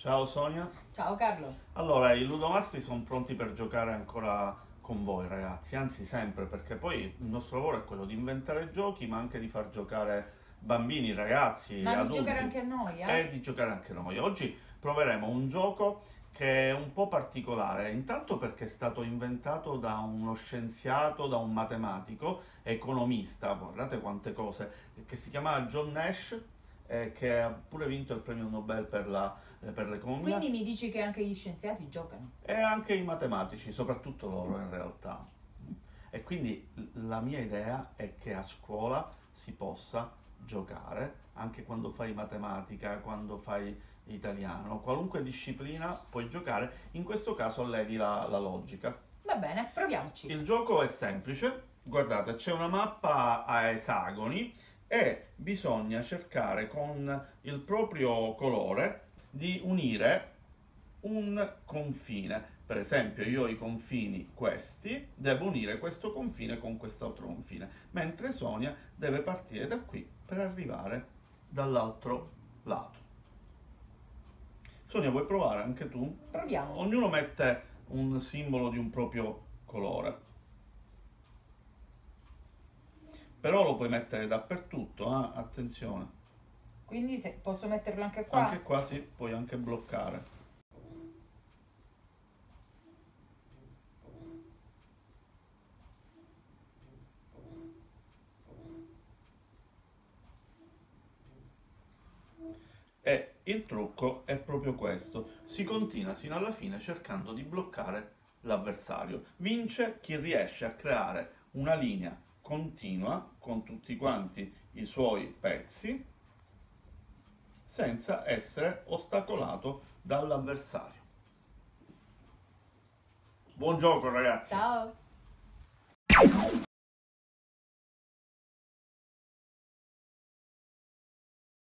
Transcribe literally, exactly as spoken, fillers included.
Ciao Sonia. Ciao Carlo. Allora, i Ludomastri sono pronti per giocare ancora con voi ragazzi, anzi sempre, perché poi il nostro lavoro è quello di inventare giochi, ma anche di far giocare bambini, ragazzi, Ma di adulti. giocare anche a noi, eh? E di giocare anche noi. Oggi proveremo un gioco che è un po' particolare, intanto perché è stato inventato da uno scienziato, da un matematico, economista, guardate quante cose, che si chiama John Nash, eh, che ha pure vinto il premio Nobel per la- eh, per l'economia, Quindi mi dici che anche gli scienziati giocano? e anche i matematici, soprattutto loro in realtà. E quindi l- la mia idea è che a scuola si possa giocare anche quando fai matematica, quando fai italiano, qualunque disciplina puoi giocare, in questo caso alleni la, la logica. Va bene, proviamoci. Il gioco è semplice, guardate, c'è una mappa a esagoni e bisogna cercare con il proprio colore di unire un confine. Per esempio, io ho i confini questi, devo unire questo confine con quest'altro confine, mentre Sonia deve partire da qui per arrivare dall'altro lato. Sonia, vuoi provare anche tu? Proviamo. Ognuno mette un simbolo di un proprio colore. Però lo puoi mettere dappertutto, eh? Attenzione. Quindi se posso metterlo anche qua? Anche qua sì, puoi anche bloccare. E il trucco è proprio questo, si continua sino alla fine cercando di bloccare l'avversario. Vince chi riesce a creare una linea continua con tutti quanti i suoi pezzi senza essere ostacolato dall'avversario. Buon gioco ragazzi! Ciao.